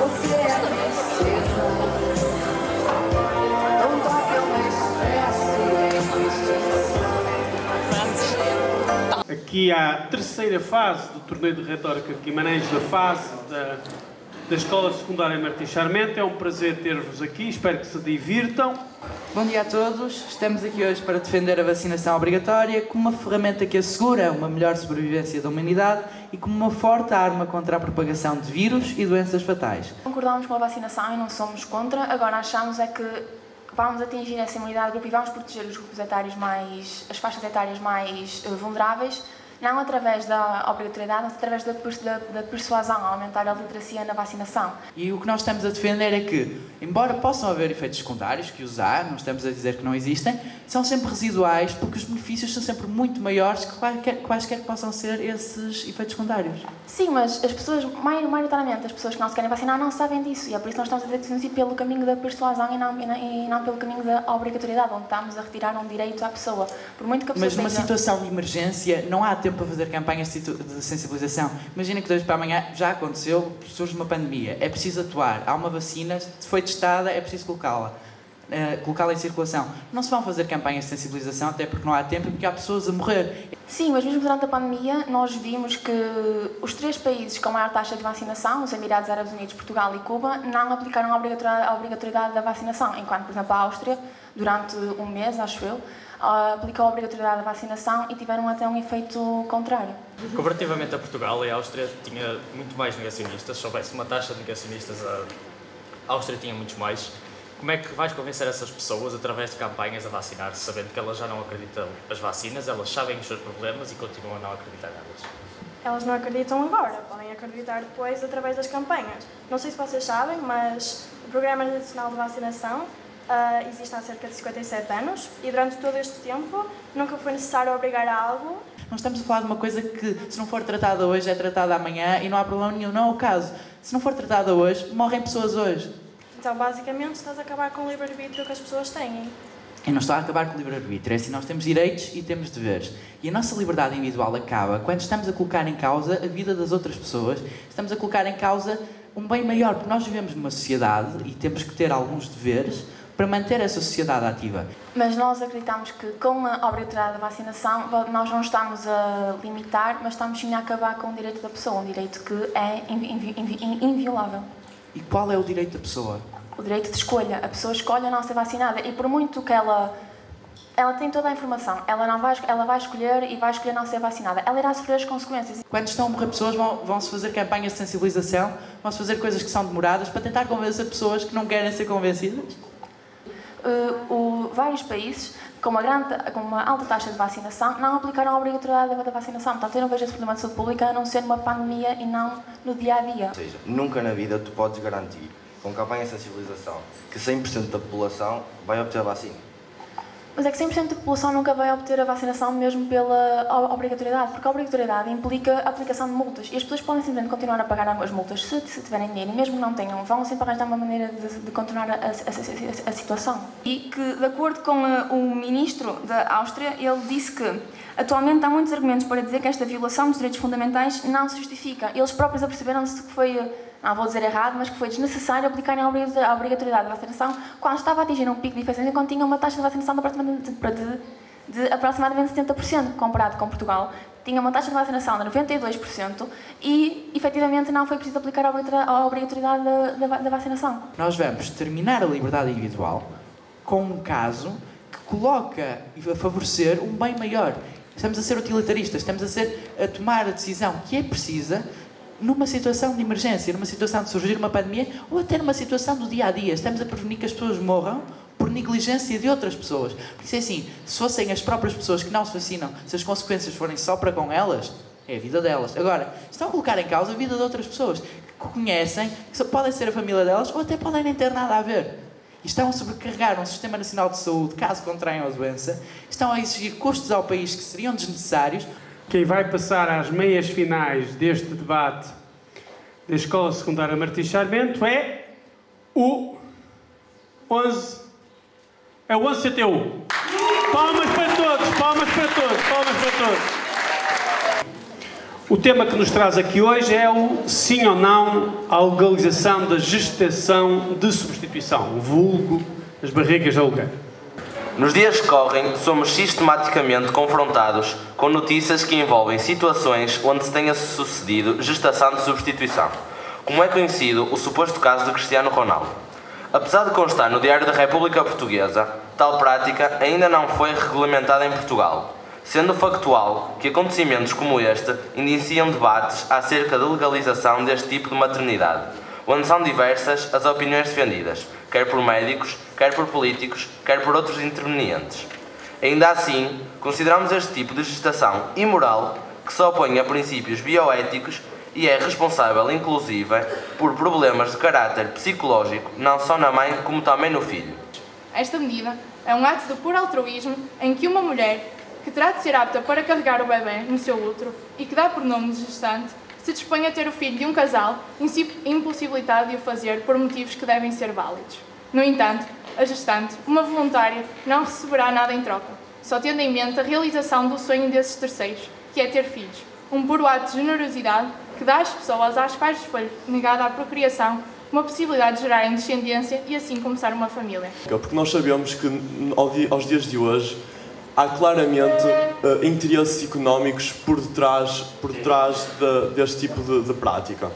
Você é a princesa, não dá que eu me estresse em extinção. Aqui há a terceira fase do torneio de retórica de Guimarães, da fase da Escola Secundária Martins Sarmento. É um prazer ter-vos aqui, espero que se divirtam. Bom dia a todos, estamos aqui hoje para defender a vacinação obrigatória como uma ferramenta que assegura uma melhor sobrevivência da humanidade e como uma forte arma contra a propagação de vírus e doenças fatais. Concordamos com a vacinação e não somos contra, agora achamos é que vamos atingir essa imunidade de grupo e vamos proteger os grupos etários as faixas etárias mais vulneráveis, não através da obrigatoriedade, mas através da persuasão, aumentar a literacia na vacinação. E o que nós estamos a defender é que, embora possam haver efeitos secundários, que os há, não estamos a dizer que não existem, são sempre residuais porque os benefícios são sempre muito maiores que quaisquer que possam ser esses efeitos secundários. Sim, mas as pessoas, maioritariamente, as pessoas que não se querem vacinar não sabem disso e é por isso que nós estamos a dizer que temos de ir pelo caminho da persuasão e não pelo caminho da obrigatoriedade, onde estamos a retirar um direito à pessoa. Por muito que a pessoa mas numa situação de emergência não há tempo para fazer campanhas de sensibilização. Imagina que de hoje para amanhã já aconteceu, surge uma pandemia, é preciso atuar, há uma vacina, foi testada, é preciso colocá-la em circulação. Não se vão fazer campanhas de sensibilização, até porque não há tempo e porque há pessoas a morrer. Sim, mas mesmo durante a pandemia nós vimos que os 3 países com maior taxa de vacinação, os Emirados Árabes Unidos, Portugal e Cuba, não aplicaram a obrigatoriedade da vacinação, enquanto, por exemplo, a Áustria, durante um mês, acho eu, aplicou a obrigatoriedade da vacinação e tiveram até um efeito contrário. Comparativamente a Portugal, a Áustria tinha muito mais negacionistas. Se houvesse uma taxa de negacionistas, a Áustria tinha muitos mais. Como é que vais convencer essas pessoas através de campanhas a vacinar-se, sabendo que elas já não acreditam nas vacinas, elas sabem os seus problemas e continuam a não acreditar nelas? Elas não acreditam agora, podem acreditar depois através das campanhas. Não sei se vocês sabem, mas o Programa Nacional de Vacinação existe há cerca de 57 anos e durante todo este tempo nunca foi necessário obrigar a algo. Nós estamos a falar de uma coisa que, se não for tratada hoje, é tratada amanhã e não há problema nenhum, não é o caso. Se não for tratada hoje, morrem pessoas hoje. Então, basicamente, estás a acabar com o livre-arbítrio que as pessoas têm. Eu não estou a acabar com o livre-arbítrio, é assim, nós temos direitos e temos deveres. E a nossa liberdade individual acaba quando estamos a colocar em causa a vida das outras pessoas, estamos a colocar em causa um bem maior, porque nós vivemos numa sociedade e temos que ter alguns deveres para manter essa sociedade ativa. Mas nós acreditamos que com a obrigatoriedade da vacinação nós não estamos a limitar, mas estamos sim a acabar com o direito da pessoa, um direito que é inviolável. E qual é o direito da pessoa? O direito de escolha. A pessoa escolhe a não ser vacinada e por muito que ela tem toda a informação, ela vai escolher e vai escolher não ser vacinada. Ela irá sofrer as consequências. Quando estão a morrer pessoas, vão-se fazer campanhas de sensibilização, vão-se fazer coisas que são demoradas para tentar convencer pessoas que não querem ser convencidas? Vários países com uma alta taxa de vacinação não aplicaram a obrigatoriedade da vacinação. Portanto, eu não vejo esse problema de saúde pública a não ser numa pandemia e não no dia-a-dia. Ou seja, nunca na vida tu podes garantir, com campanha de sensibilização, que 100% da população vai obter a vacina. Mas é que 100% da população nunca vai obter a vacinação mesmo pela obrigatoriedade, porque a obrigatoriedade implica a aplicação de multas e as pessoas podem simplesmente continuar a pagar as multas se tiverem dinheiro e mesmo que não tenham, vão sempre arranjar uma maneira de continuar a situação. E que, de acordo com o ministro da Áustria, ele disse que atualmente há muitos argumentos para dizer que esta violação dos direitos fundamentais não se justifica. Eles próprios aperceberam-se que foi, não vou dizer errado, mas que foi desnecessário aplicarem a obrigatoriedade da vacinação quando estava a atingir um pico de infecções e quando tinha uma taxa de vacinação de aproximadamente 70% comparado com Portugal. Tinha uma taxa de vacinação de 92% e, efetivamente, não foi preciso aplicar a obrigatoriedade da vacinação. Nós vamos terminar a liberdade individual com um caso que coloca a favorecer um bem maior. Estamos a ser utilitaristas, estamos a tomar a decisão que é precisa numa situação de emergência, numa situação de surgir uma pandemia ou até numa situação do dia-a-dia. Estamos a prevenir que as pessoas morram por negligência de outras pessoas. Por isso é assim, se fossem as próprias pessoas que não se vacinam, se as consequências forem só para com elas, é a vida delas. Agora, estão a colocar em causa a vida de outras pessoas que conhecem, que podem ser a família delas ou até podem nem ter nada a ver. E estão a sobrecarregar um Sistema Nacional de Saúde caso contraiam a doença, estão a exigir custos ao país que seriam desnecessários. Quem vai passar às meias finais deste debate da Escola Secundária Martins Sarmento é o 11. É o 11 CTU. Palmas para todos, palmas para todos, palmas para todos. O tema que nos traz aqui hoje é o sim ou não à legalização da gestação de substituição, vulgo as barrigas de aluguer. Nos dias que correm, somos sistematicamente confrontados com notícias que envolvem situações onde se tenha sucedido gestação de substituição, como é conhecido o suposto caso de Cristiano Ronaldo. Apesar de constar no Diário da República Portuguesa, tal prática ainda não foi regulamentada em Portugal, sendo factual que acontecimentos como este indiciam debates acerca da legalização deste tipo de maternidade, onde são diversas as opiniões defendidas, quer por médicos, quer por políticos, quer por outros intervenientes. Ainda assim, consideramos este tipo de gestação imoral, que se opõe a princípios bioéticos e é responsável, inclusive, por problemas de caráter psicológico, não só na mãe, como também no filho. Esta medida é um ato de puro altruísmo em que uma mulher, que terá de ser apta para carregar o bebê no seu útero e que dá por nome de gestante, se dispõe a ter o filho de um casal impossibilitado de o fazer por motivos que devem ser válidos. No entanto, a gestante, uma voluntária, não receberá nada em troca, só tendo em mente a realização do sonho desses terceiros, que é ter filhos, um puro ato de generosidade que dá às pessoas às quais foi negada a procriação uma possibilidade de gerarem descendência e assim começar uma família. Porque nós sabemos que aos dias de hoje há claramente interesses económicos por detrás deste tipo de prática.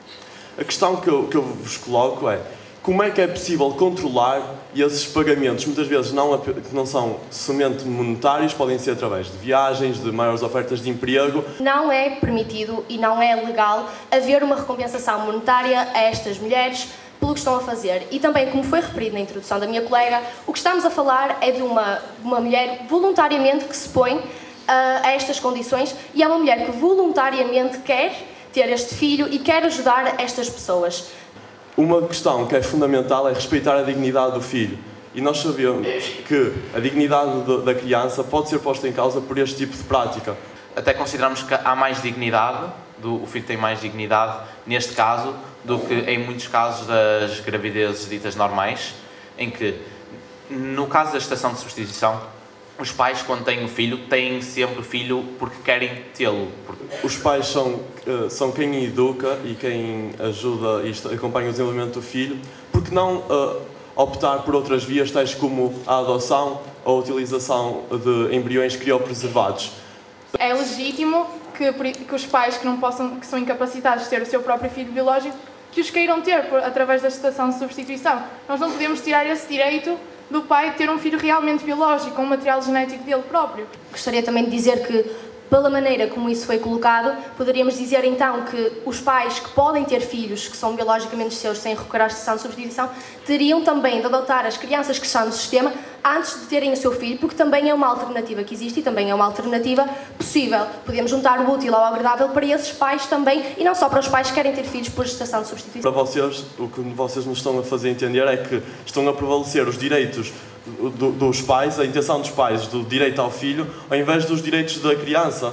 A questão que eu vos coloco é: como é que é possível controlar esses pagamentos, muitas vezes que não são somente monetários, podem ser através de viagens, de maiores ofertas de emprego? Não é permitido e não é legal haver uma recompensação monetária a estas mulheres pelo que estão a fazer. E também, como foi referido na introdução da minha colega, o que estamos a falar é de uma mulher voluntariamente que se põe a estas condições e é uma mulher que voluntariamente quer ter este filho e quer ajudar estas pessoas. Uma questão que é fundamental é respeitar a dignidade do filho. E nós sabemos que a dignidade da criança pode ser posta em causa por este tipo de prática. Até consideramos que há mais dignidade, o filho tem mais dignidade neste caso do que em muitos casos das gravidezes ditas normais, em que, no caso da gestação de substituição, os pais, quando têm o filho, têm sempre o filho porque querem tê-lo. Os pais são quem educa e quem ajuda e acompanha o desenvolvimento do filho. Por que não optar por outras vias, tais como a adoção ou a utilização de embriões criopreservados? É legítimo que os pais que são incapacitados de ter o seu próprio filho biológico, que os queiram ter através da gestação de substituição. Nós não podemos tirar esse direito do pai ter um filho realmente biológico, com um material genético dele próprio. Gostaria também de dizer que, pela maneira como isso foi colocado, poderíamos dizer então que os pais que podem ter filhos que são biologicamente seus sem recorrer à gestação de substituição teriam também de adotar as crianças que estão no sistema antes de terem o seu filho, porque também é uma alternativa que existe e também é uma alternativa possível. Podemos juntar o útil ao agradável para esses pais também e não só para os pais que querem ter filhos por gestação de substituição. Para vocês, o que vocês nos estão a fazer entender é que estão a prevalecer os direitos dos pais, a intenção dos pais do direito ao filho, ao invés dos direitos da criança.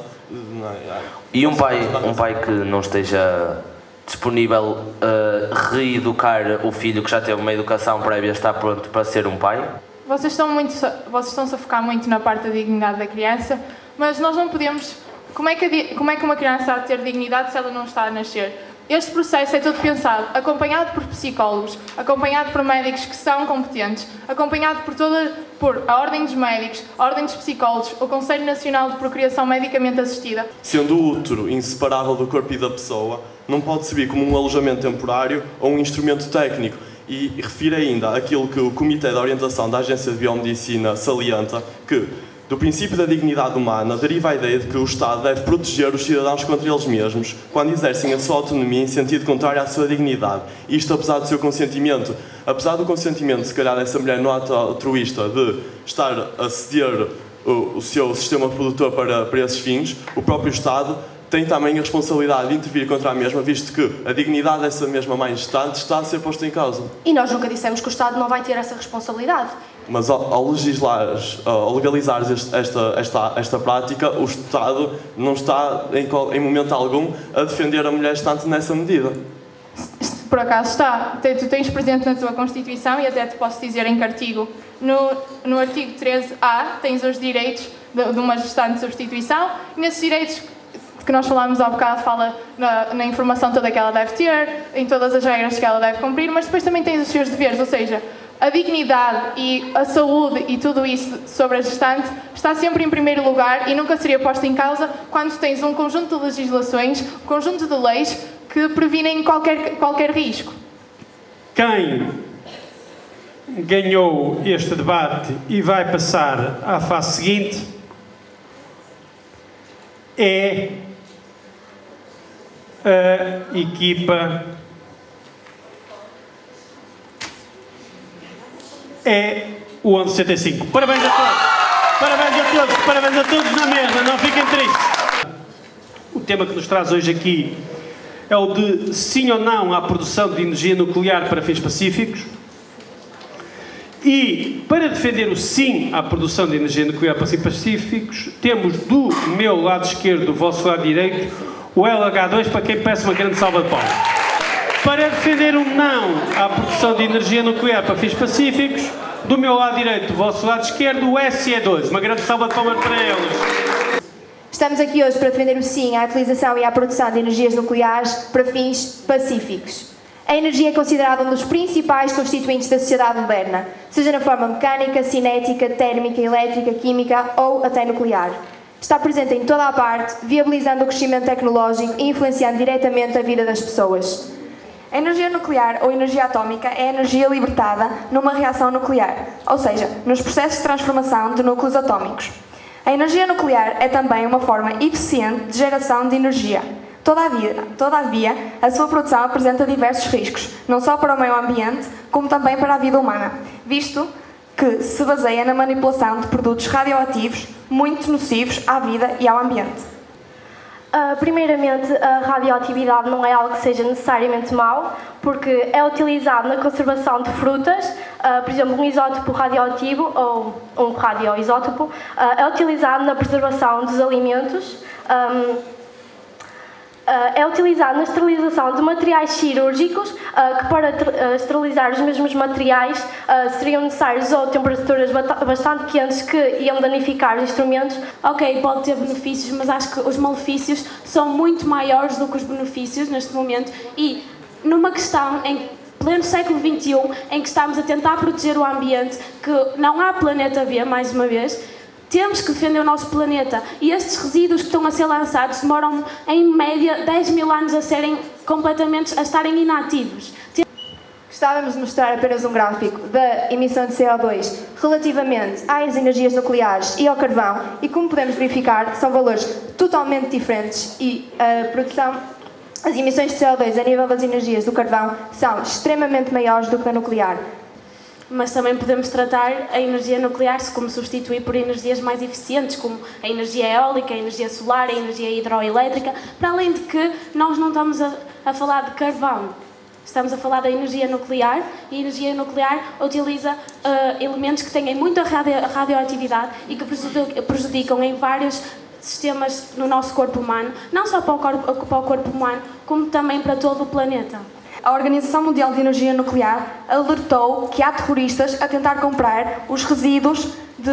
E um pai que não esteja disponível a reeducar o filho que já teve uma educação prévia, está pronto para ser um pai? Vocês estão-se a focar muito na parte da dignidade da criança, mas nós não podemos... Como é que uma criança há de ter dignidade se ela não está a nascer? Este processo é todo pensado, acompanhado por psicólogos, acompanhado por médicos que são competentes, acompanhado por a Ordem dos Médicos, a Ordem dos Psicólogos, o Conselho Nacional de Procriação Medicamente Assistida. Sendo o útero inseparável do corpo e da pessoa, não pode servir como um alojamento temporário ou um instrumento técnico. E refiro ainda aquilo que o Comitê de Orientação da Agência de Biomedicina salienta, que do princípio da dignidade humana deriva a ideia de que o Estado deve proteger os cidadãos contra eles mesmos, quando exercem a sua autonomia em sentido contrário à sua dignidade. Isto apesar do seu consentimento. Apesar do consentimento, se calhar, dessa mulher no ato altruísta de estar a ceder o seu sistema produtor para esses fins, o próprio Estado tem também a responsabilidade de intervir contra a mesma, visto que a dignidade dessa mesma mãe gestante está a ser posta em causa. E nós nunca dissemos que o Estado não vai ter essa responsabilidade. Mas ao legalizar esta prática, o Estado não está, em momento algum, a defender a mulher gestante nessa medida. Por acaso está. Tu tens presente na tua Constituição, e até te posso dizer em que artigo. No artigo 13A tens os direitos de uma gestante de substituição, e nesses direitos que nós falámos há bocado, fala na informação toda que ela deve ter, em todas as regras que ela deve cumprir, mas depois também tem os seus deveres, ou seja, a dignidade e a saúde e tudo isso sobre a gestante está sempre em primeiro lugar e nunca seria posto em causa quando tens um conjunto de legislações, um conjunto de leis que previnem qualquer risco. Quem ganhou este debate e vai passar à fase seguinte é a equipa o 1175. Parabéns a todos! Parabéns a todos! Parabéns a todos na mesa, não fiquem tristes! O tema que nos traz hoje aqui é o de sim ou não à produção de energia nuclear para fins pacíficos. E, para defender o sim à produção de energia nuclear para fins pacíficos, temos do meu lado esquerdo, do vosso lado direito, o LH2, para quem peço uma grande salva de palmas. Para defender o não à produção de energia nuclear para fins pacíficos, do meu lado direito, do vosso lado esquerdo, o SE2. Uma grande salva de palmas para eles. Estamos aqui hoje para defender o sim à utilização e à produção de energias nucleares para fins pacíficos. A energia é considerada um dos principais constituintes da sociedade moderna, seja na forma mecânica, cinética, térmica, elétrica, química ou até nuclear. Está presente em toda a parte, viabilizando o crescimento tecnológico e influenciando diretamente a vida das pessoas. A energia nuclear ou energia atómica é a energia libertada numa reação nuclear, ou seja, nos processos de transformação de núcleos atómicos. A energia nuclear é também uma forma eficiente de geração de energia. Todavia, a sua produção apresenta diversos riscos, não só para o meio ambiente, como também para a vida humana, visto que se baseia na manipulação de produtos radioativos muito nocivos à vida e ao ambiente. Primeiramente, a radioatividade não é algo que seja necessariamente mau, porque é utilizado na conservação de frutas, por exemplo, um isótopo radioativo ou um radioisótopo, é utilizado na preservação dos alimentos, é utilizado na esterilização de materiais cirúrgicos, que para esterilizar os mesmos materiais seriam necessários ou temperaturas bastante quentes que iam danificar os instrumentos. Ok, pode ter benefícios, mas acho que os malefícios são muito maiores do que os benefícios neste momento e numa questão em pleno século XXI, em que estamos a tentar proteger o ambiente, que não há planeta B, mais uma vez, temos que defender o nosso planeta e estes resíduos que estão a ser lançados demoram em média 10 mil anos a estarem inativos. Gostávamos de mostrar apenas um gráfico da emissão de CO2 relativamente às energias nucleares e ao carvão e, como podemos verificar, são valores totalmente diferentes e a produção, as emissões de CO2 a nível das energias do carvão são extremamente maiores do que a nuclear. Mas também podemos tratar a energia nuclear como substituir por energias mais eficientes, como a energia eólica, a energia solar, a energia hidroelétrica, para além de que nós não estamos a falar de carvão, estamos a falar da energia nuclear e a energia nuclear utiliza elementos que têm muita radioatividade e que prejudicam em vários sistemas no nosso corpo humano, não só para o corpo humano, como também para todo o planeta. A Organização Mundial de Energia Nuclear alertou que há terroristas a tentar comprar os resíduos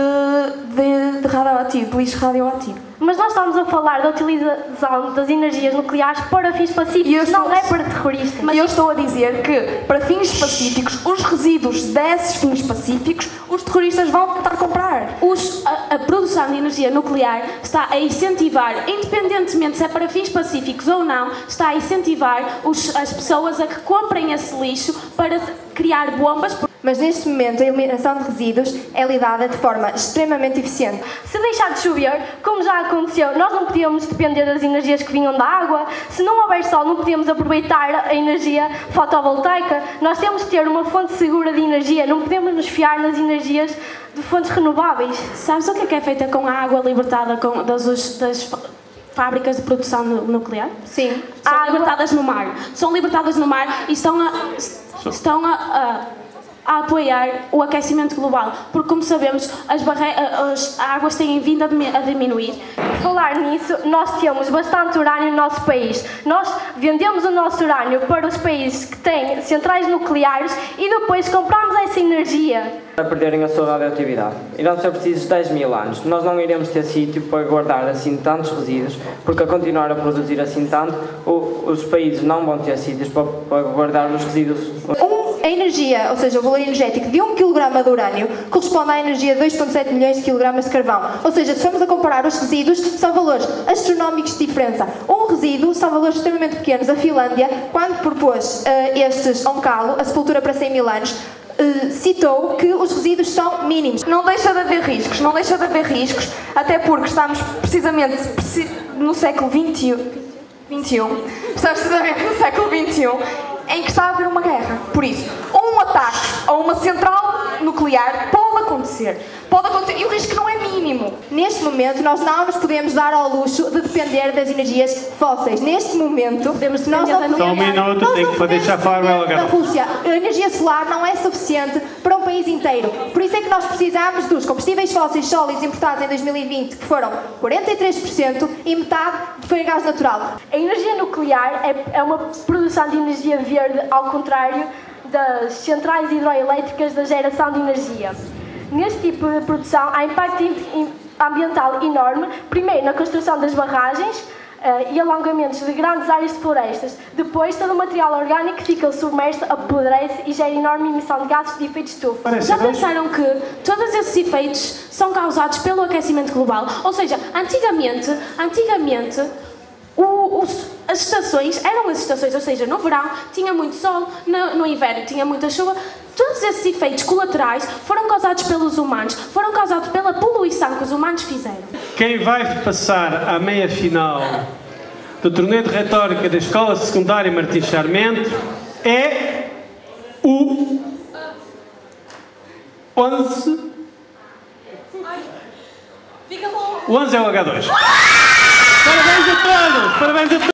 de lixo radioativo. Mas nós estamos a falar da utilização das energias nucleares para fins pacíficos, não é para terroristas. Mas eu estou a dizer que, para fins pacíficos, os resíduos desses fins pacíficos, os terroristas vão tentar comprar. A produção de energia nuclear está a incentivar, independentemente se é para fins pacíficos ou não, está a incentivar as pessoas a que comprem esse lixo para criar bombas. Mas neste momento a eliminação de resíduos é lidada de forma extremamente eficiente. Se deixar de chover, como já aconteceu, nós não podíamos depender das energias que vinham da água. Se não houver sol, não podíamos aproveitar a energia fotovoltaica. Nós temos de ter uma fonte segura de energia, não podemos nos fiar nas energias de fontes renováveis. Sabes o que é feita com a água libertada das fábricas de produção nuclear? Sim. São libertadas no mar. São libertadas no mar e estão a a apoiar o aquecimento global, porque, como sabemos, as águas têm vindo a diminuir. Falar nisso, nós temos bastante urânio no nosso país. Nós vendemos o nosso urânio para os países que têm centrais nucleares e depois compramos essa energia. Para perderem a sua radioatividade. Irão ser precisos 10 mil anos. Nós não iremos ter sítio para guardar assim tantos resíduos, porque a continuar a produzir assim tanto, os países não vão ter sítios para guardar os resíduos. A energia, ou seja, o valor energético de 1 kg de urânio corresponde à energia de 2,7 milhões de kg de carvão. Ou seja, se formos a comparar os resíduos, são valores astronómicos de diferença. Um resíduo são valores extremamente pequenos. A Finlândia, quando propôs estes Onkalo, a sepultura para 100 mil anos, citou que os resíduos são mínimos. Não deixa de haver riscos, até porque estamos precisamente no século XXI, estamos precisamente no século XXI, em que está a haver uma guerra. Por isso, um ataque a uma central nuclear pode acontecer, e o risco não é mínimo. Neste momento, nós não nos podemos dar ao luxo de depender das energias fósseis. Neste momento, nós não podemos... Só um minuto, tenho que deixar falar da Rússia. A energia solar não é suficiente para um país inteiro. Por isso é que nós precisamos dos combustíveis fósseis sólidos importados em 2020, que foram 43%, e metade foi gás natural. A energia nuclear é uma produção de energia verde, ao contrário das centrais hidroelétricas da geração de energia. Neste tipo de produção há impacto ambiental enorme, primeiro na construção das barragens e alongamentos de grandes áreas de florestas. Depois, todo o material orgânico fica submerso, apodrece e gera enorme emissão de gases de efeito de estufa. Já pensaram que todos esses efeitos são causados pelo aquecimento global? Ou seja, antigamente as estações eram as estações, ou seja, no verão tinha muito sol, no inverno tinha muita chuva. Todos esses efeitos colaterais foram causados pelos humanos, foram causados pela poluição que os humanos fizeram. Quem vai passar à meia-final do torneio de retórica da Escola Secundária Martins Sarmento é o 11. O 11 é o H2. Parabéns a todos! Parabéns a todos!